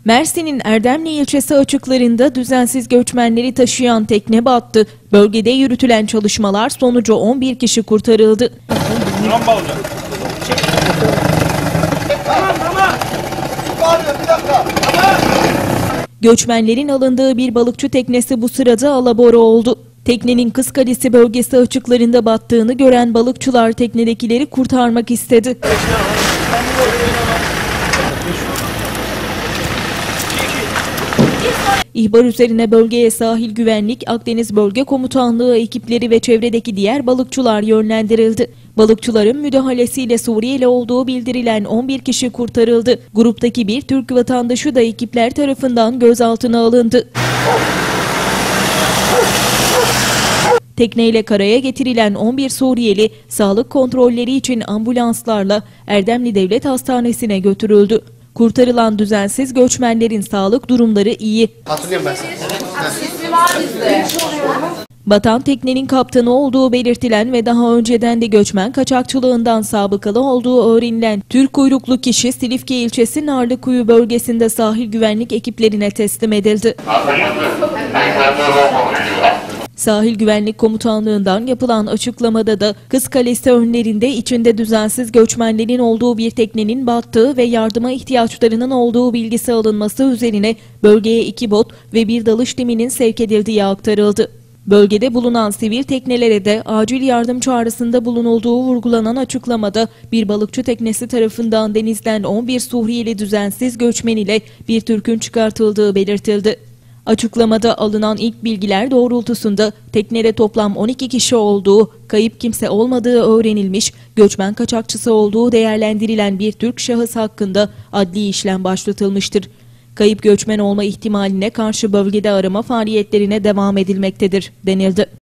Mersin'in Erdemli ilçesi açıklarında düzensiz göçmenleri taşıyan tekne battı. Bölgede yürütülen çalışmalar sonucu 11 kişi kurtarıldı. Göçmenlerin alındığı bir balıkçı teknesi bu sırada alabora oldu. Teknenin Kızkalesi bölgesi açıklarında battığını gören balıkçılar teknedekileri kurtarmak istedi. İhbar üzerine bölgeye Sahil Güvenlik, Akdeniz Bölge Komutanlığı ekipleri ve çevredeki diğer balıkçılar yönlendirildi. Balıkçıların müdahalesiyle Suriyeli olduğu bildirilen 11 kişi kurtarıldı. Gruptaki bir Türk vatandaşı da ekipler tarafından gözaltına alındı. Tekneyle karaya getirilen 11 Suriyeli sağlık kontrolleri için ambulanslarla Erdemli Devlet Hastanesi'ne götürüldü. Kurtarılan düzensiz göçmenlerin sağlık durumları iyi. Hatırlıyorum ben sana. Batan teknenin kaptanı olduğu belirtilen ve daha önceden de göçmen kaçakçılığından sabıkalı olduğu öğrenilen Türk uyruklu kişi Silifke ilçesi Narlıkuyu bölgesinde sahil güvenlik ekiplerine teslim edildi. Sahil Güvenlik Komutanlığı'ndan yapılan açıklamada da Kızkalesi önlerinde içinde düzensiz göçmenlerin olduğu bir teknenin battığı ve yardıma ihtiyaçlarının olduğu bilgisi alınması üzerine bölgeye 2 bot ve bir dalış timinin sevk edildiği aktarıldı. Bölgede bulunan sivil teknelere de acil yardım çağrısında bulunulduğu vurgulanan açıklamada bir balıkçı teknesi tarafından denizden 11 Suriyeli düzensiz göçmen ile bir Türk'ün çıkartıldığı belirtildi. Açıklamada alınan ilk bilgiler doğrultusunda teknede toplam 12 kişi olduğu, kayıp kimse olmadığı öğrenilmiş, göçmen kaçakçısı olduğu değerlendirilen bir Türk şahıs hakkında adli işlem başlatılmıştır. Kayıp göçmen olma ihtimaline karşı bölgede arama faaliyetlerine devam edilmektedir, denildi.